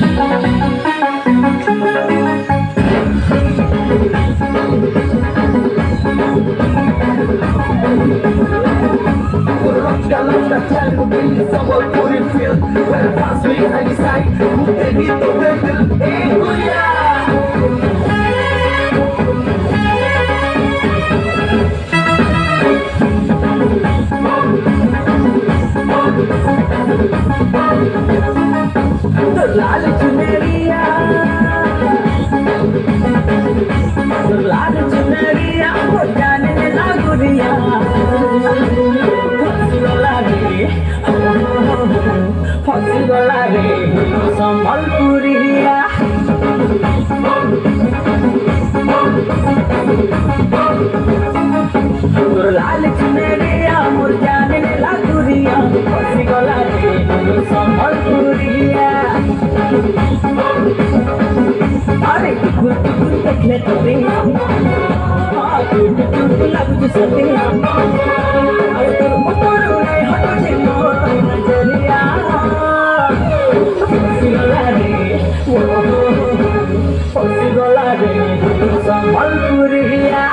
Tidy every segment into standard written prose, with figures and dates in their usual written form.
लाल चुनरिया वो जाने लागुरिया फंसी गला रे संबलपुरिया लाल चुनरिया वो जाने लागुरिया फंसी गला रे संबलपुरिया अरे कुकुर कुकुर देखले तो रे कुकुर लागू जो सते अरे तोर मोटर उड़े हटो जे मोर नजरिया फंसी गला रे संबलपुरिया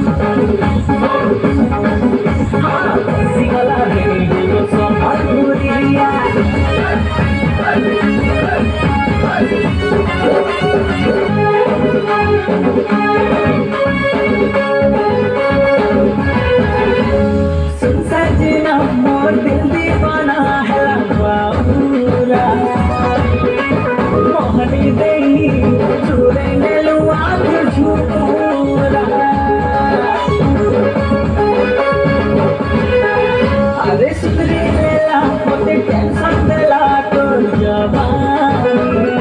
फंसी गला रे संबलपुरिया सुन सजना मोर दिल दीवाना है बाबूरा मोहनी देही चूरे नेलुआ झूरा अरे सुधरी मेला होते टेंशन देला तो जवानी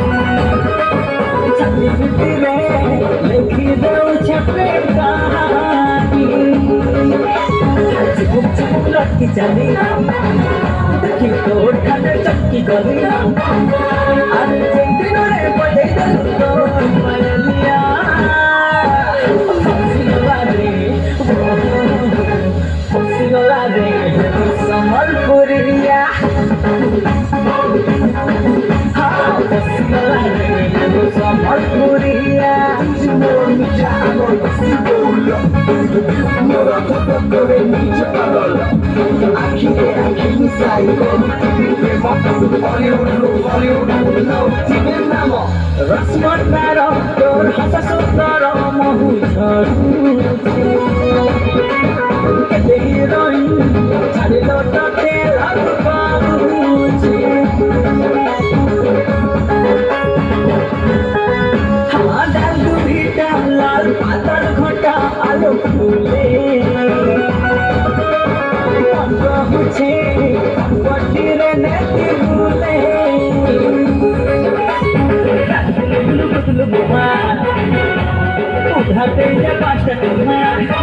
चली बिटिरे लिखी दो छपे कहानी चुप चुप लटकी चली देखी तो ठंड चक्की गली अरे दिनों रे बजे तो मलिया फंसी गला रे संबलपुरिया फंसी गला रे संबलपुरिया रसमतार तोर हस सुंदर महु हिरोइन छाड़िल तोते लग पाबुची हाँ डाल दुभिटा लाल पातर घटा आलो फूले हुछे पट्टीरे नेती भूले उठाते जा पाँच टका